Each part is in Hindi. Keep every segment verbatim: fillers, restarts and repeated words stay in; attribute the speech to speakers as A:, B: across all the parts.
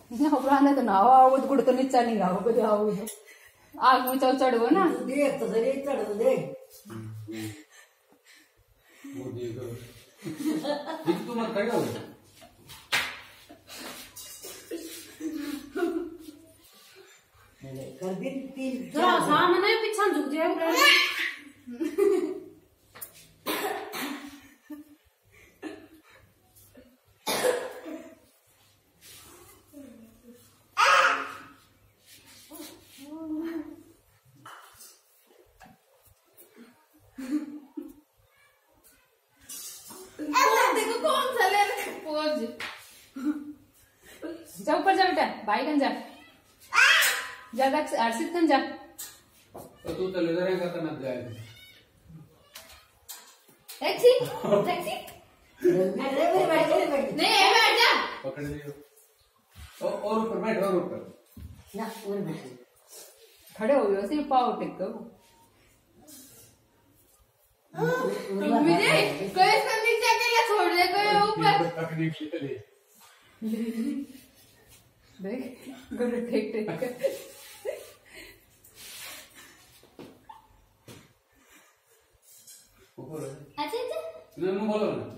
A: ઉપરાને તો નાવા આવું ગુડ તો નીચા નહીં આવું બધું આવું છે આગ ઊંચો ચડવો ને
B: દેખ તો સરી ચડવો દે
C: મોદી કરો દીક તું મત કર્યો
B: મેલે कर दी तीन
A: जरा सामने पीछे झुक जाए पूरा देखो कौन सा ले पोज जा ऊपर जा बेटा भाई कन जा जा दक्ष अर्षित कन जा
C: तो तू तो ले रहेगा तो न जाएगा
A: टैक्सी टैक्सी
B: अरे मेरे बैठ ले बैठ
A: नहीं ये बैठ जा
C: पकड़ लियो और और ऊपर बैठ और ऊपर
B: ना और बैठ
A: खड़े हो गए सिर्फ पाव टेक करो मुझे कोई इसको नीचे अकेला छोड़ दे कोई ऊपर
C: तकलीफ के लिए
A: देख गुड टेक टेक
C: ऊपर
A: अच्छा अच्छा
C: ना मैं बोलो ना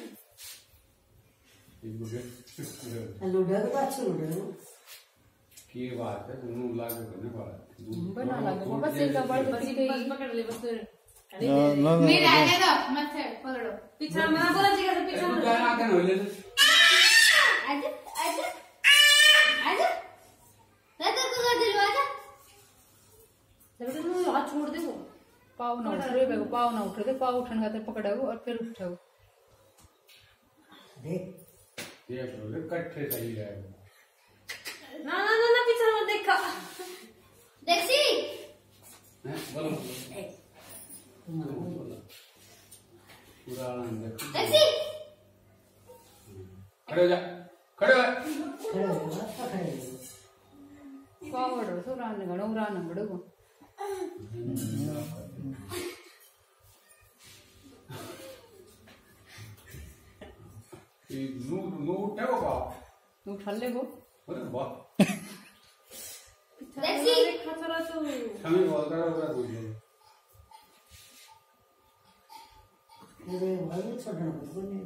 C: एक बुके
B: लुडर तो अच्छा लुडर
C: की बात है दोनों लागे करने वाला
A: बना लगा बस एक बड़ बड़ी गई बस पकड़ ले बस
D: ना
A: मेरे आने दो मत है पकड़ो पीछे मत बोला जी का पीछे
C: तू जाना के न ले
A: आजा आजा आजा दादा को कर दिलवा आजा जब तक तू हाथ छोड़ दे वो पाव ना उठ रे बेगो पाव ना उठ रे पाव उठन खातिर पकड़ाओ और फिर उठाओ
B: देख
C: ये तो कट्ठे सही है
A: ना ना ना ना पीछे मत देखा देखी
C: हैं बोलो पूरा आनंद
A: देखी
C: खड़े हो जा खड़े हो
B: खड़े हो जा खड़े
A: पावड़ तो रान गणो रान बड़ो
C: ये नू नू उठाओ का
A: तू उठा ले वो
C: अरे वाह
A: देखी खतरा तो
C: हमें बोल कर होगा बोल
B: अरे वाले छोड़ना मत नहीं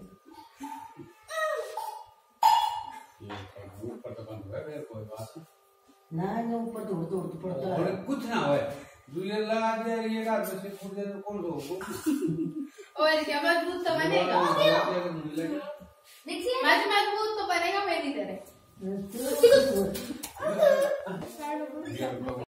C: ये ऊपर तो बंद है कोई बात
B: ना ना ऊपर तो तो पड़ता
C: और
B: है
C: कुछ ना होए दूसरे लगा दे ये का से फूट दे तो कौन दो
A: और क्या मजबूत तो बनेगा देखिए मजबूत तो बनेगा मेरी तरह